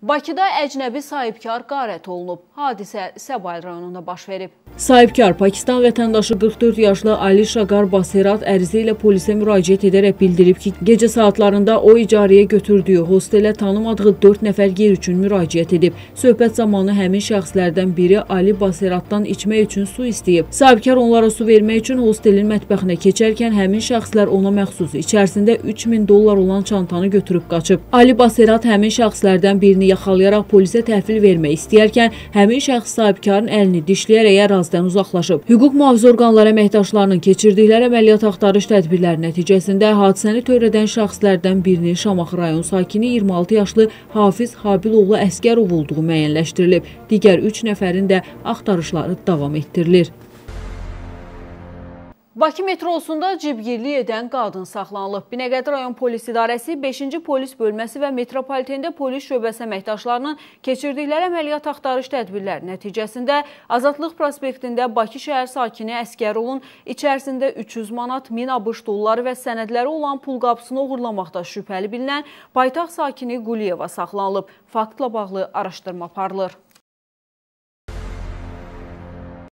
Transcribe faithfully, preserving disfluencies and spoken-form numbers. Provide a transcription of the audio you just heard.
Bakıda əcnəbi sahibkar qarət olunub. Hadisə Səbail rayonunda baş verib. Sahibkar Pakistan vətəndaşı qırx dörd yaşlı Ali Şaqar Basirat ərizə ilə polisə müraciət edərək bildirib ki, gecə saatlarında o icarəyə götürdüyü hostelə tanımadığı dörd nəfər yer üçün müraciət edib. Söhbət zamanı həmin şəxslərdən biri Ali Basiratdan içmək üçün su istəyib. Sahibkar onlara su vermək üçün hostelin mətbəxinə keçərkən həmin şəxslər ona məxsus içərisində üç min dollar olan çantanı götürüb qaçıb. Ali Basirat həmin şəxslərdən birini yaxalayaraq polisə təhvil vermək istəyərkən həmin şəxs sahibkarın əlini dişləyərək ərazidən uzaqlaşıb. Hüquq mühafizə orqanları əməkdaşlarının keçirdikləri əməliyyat axtarış tədbirləri nəticəsində hadisəni törədən şəxslərdən birinin Şamaxı rayon sakini iyirmi altı yaşlı Hafiz Habiloğlu Əskərov olduğu müəyyənləşdirilib. Digər üç nəfərin də axtarışları davam etdirilir. Bakı metrosunda cibgirlik edən qadın saxlanılıb. Binəqədi rayon polis idarəsi beşinci polis bölməsi və metropolitində polis şöbəsi əməkdaşlarının keçirdikləri əməliyyat axtarış tədbirləri nəticəsində Azadlıq prospektində Bakı şəhər sakini Əskərovun içərisində üç yüz manat, min ABŞ dolları və sənədləri olan pul qapısını uğurlamaqda şübhəli bilinən paytaxt sakini Quliyeva saxlanılıb. Faktla bağlı araşdırma aparılır.